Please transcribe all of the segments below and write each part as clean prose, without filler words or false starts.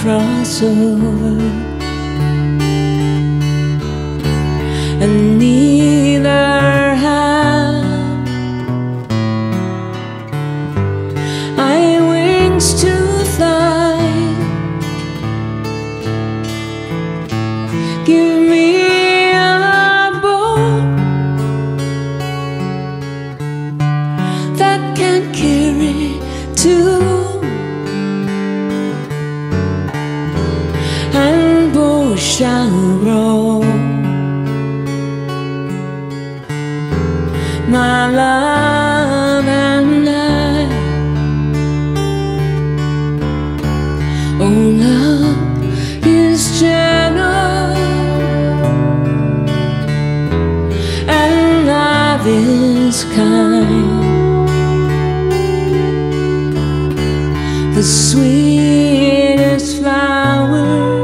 cross over, and neither have I wings to fly. Give me a bow that can carry two, and bow shall grow. My love and I, oh, love is gentle and love is kind. The sweetest flower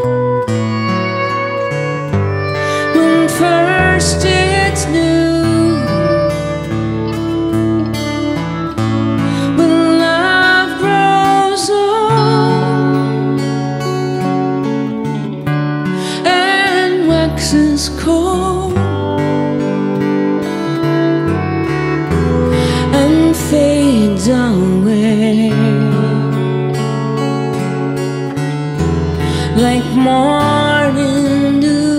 when first it's new, when love grows old and waxes cold and fades away, like morning dew.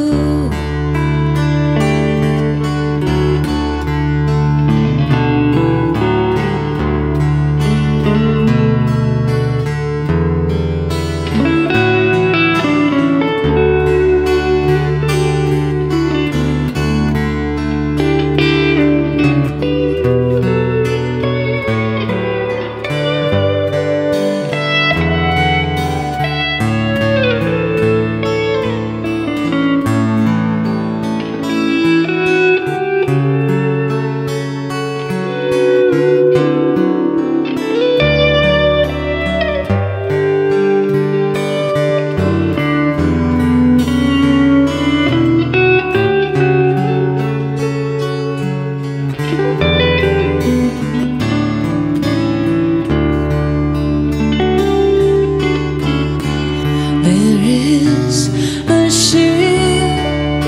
A ship,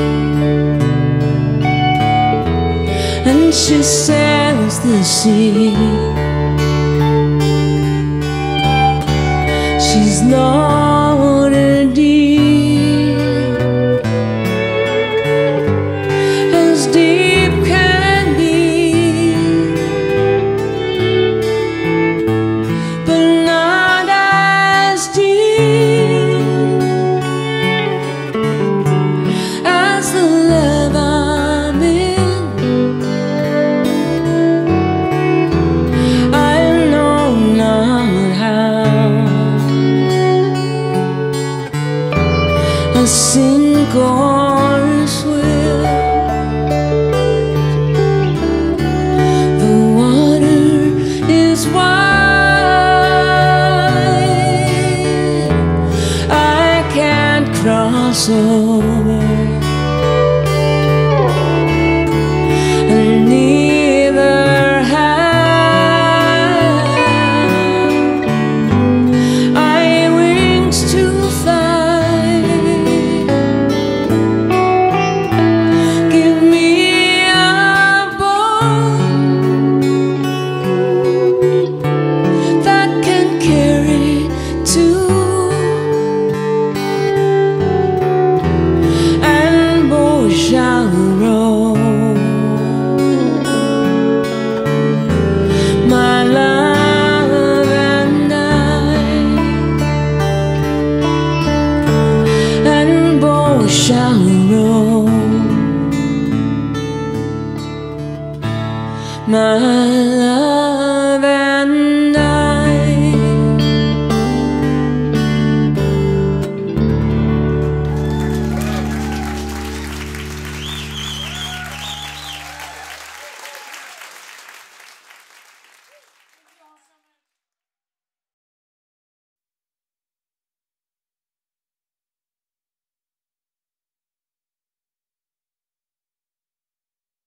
and she sails the sea. She's lost